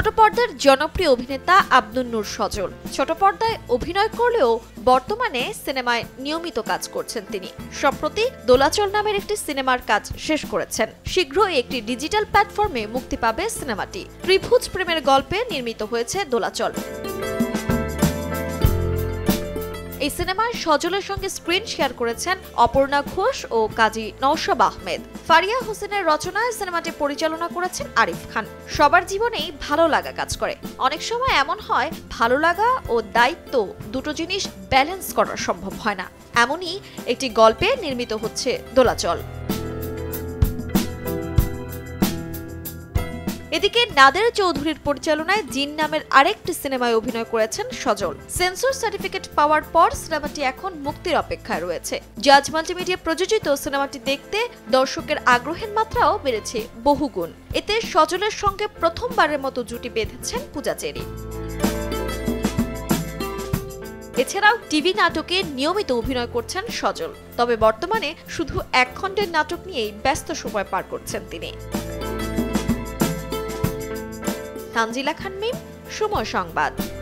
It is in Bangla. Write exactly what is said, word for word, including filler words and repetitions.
ছোট পর্দার জনপ্রিয় অভিনেতা আব্দুন নূর সজল ছোট পর্দায় অভিনয় করলেও বর্তমানে সিনেমায় নিয়মিত কাজ করছেন তিনি। সম্প্রতি দোলাচল নামের একটি সিনেমার কাজ শেষ করেছেন। শীঘ্রই একটি ডিজিটাল প্ল্যাটফর্মে মুক্তি পাবে সিনেমাটি। ত্রিভুজ প্রেমের গল্পে নির্মিত হয়েছে দোলাচল। এই সিনেমায় সজলের সঙ্গে স্ক্রিন শেয়ার করেছেন অপর্ণা ঘোষ ও কাজী নওশাব আহমেদ। ফারিয়া হোসেনের রচনায় সিনেমাটি পরিচালনা করেছেন আরিফ খান। সবার জীবনেই ভালো লাগা কাজ করে। অনেক সময় এমন হয়, ভালো লাগা ও দায়িত্ব দুটো জিনিস ব্যালেন্স করা সম্ভব হয় না। এমনই একটি গল্পে নির্মিত হচ্ছে দোলাচল। এদিকে নাদের চৌধুরীর পরিচালনায় জিন নামের আরেকটি সিনেমায় অভিনয় করেছেন সজল। সেন্সর সার্টিফিকেট পাওয়ার পর সিনেমাটি এখন মুক্তির অপেক্ষায় রয়েছে। জাজ মাল্টিমিডিয়া প্রযোজিত সিনেমাটি দেখতে দর্শকের আগ্রহের মাত্রাও বেড়েছে বহুগুণ। এতে সজলের সঙ্গে প্রথমবারের মতো জুটি বেঁধেছেন পূজা চেরি। এছাড়াও টিভি নাটকে নিয়মিত অভিনয় করছেন সজল। তবে বর্তমানে শুধু এক খণ্ডের নাটক নিয়েই ব্যস্ত সময় পার করছেন তিনি। তানজিলা খান মিম, সময় সংবাদ।